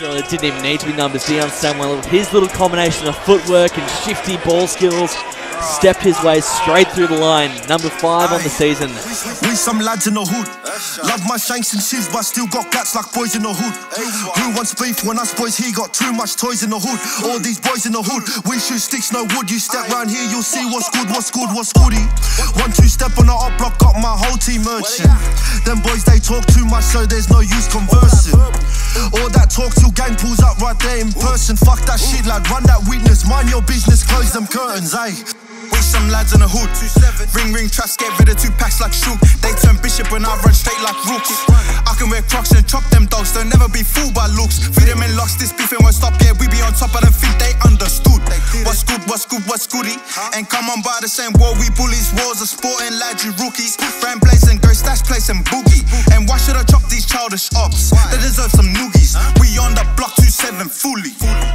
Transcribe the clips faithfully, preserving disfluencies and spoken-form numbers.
Well, it didn't even need to be numbers. Dion Samuel, with his little combination of footwork and shifty ball skills, stepped his way straight through the line. Number five on the season. We some lads in the hood. Love my shanks and shivs, but still got gats like boys in the hood. Who wants beef when us boys here got too much toys in the hood? All these boys in the hood, we shoot sticks, no wood. You step round here, you'll see what's good, what's good, what's goody. One, two step on the up block, got my whole team merchant. Them boys, they talk too much, so there's no use conversing. All that talk till gang pulls up right there in person. Fuck that shit, lad, run that weakness. Mind your business, close them curtains, eh? We some lads in the hood. Ring ring traps, get rid of two packs like shook. They turn bishop and I run straight like rooks. I can wear crocs and chop them dogs, they'll never be fooled by looks. Feed them in locks, this beef ain't won't stop, yeah, we be on top, I don't think they understood. What's good, what's good, what's goody? And come on by the same war, we bullies. Wars of sporting lads, you rookies. Brand place and go stash place and boogie. And why should I chop these childish ops? They deserve some noogies. We on the block two seven fully.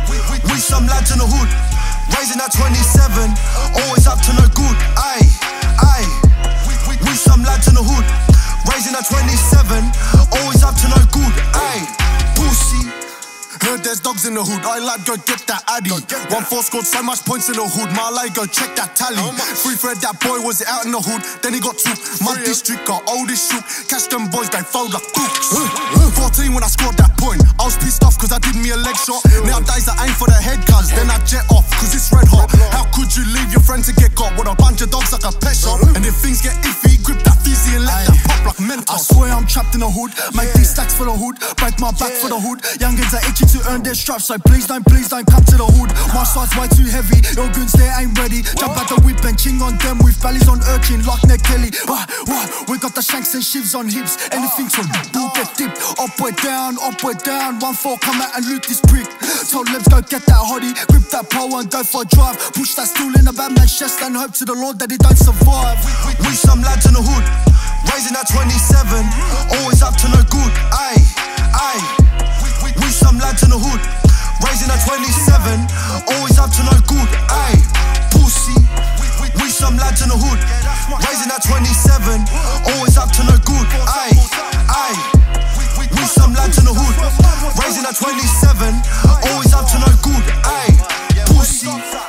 We some lads in the hood, raising at twenty-seven, always up to no good, aye, aye. We some lads in the hood, raising at twenty-seven, always up to no good, aye. Pussy. Heard there's dogs in the hood, I like go get that addy. One four scored so much points in the hood, my like go check that tally. Free Fred, that boy was out in the hood, then he got took. My district got oldest shook, catch them boys, they fold like cooks. fourteen when I scored that point, I was pissed off cause I did me a leg shot. Nowadays I aim for the head cuz, then I jet off cause it's red hot. How could you leave your friend to get got with a bunch of dogs like a pet shop? And if things get iffy, grip that fizzy and let that pop like Mentos. I swear I'm trapped in the hood, make these stacks for the hood, break my back for the hood. Youngins are itchy to earn their straps, so please don't, please don't come to the hood. My side's way too heavy, your goons they ain't ready. Jump out the whip and ching on them with bellies on urchin, like Ned Kelly. Wah, wah, we got the shanks and shivs on hips, anything to do get dipped. Upward down, upward down, one four come out and loot this prick. So let's go get that hottie, grip that pole and go for a drive. Push that stool in a bad man's chest and hope to the Lord that he don't survive. We, we some lads in the hood, raising at twenty-seven, always up to no good, aye, aye. We some lads in the hood, raising at twenty-seven, always up to no good, aye. Pussy. We some lads in the hood, raising at twenty-seven, always up to no good, aye, aye. We some lads in the hood, raising at twenty-seven, always up to no good, aye. Pussy.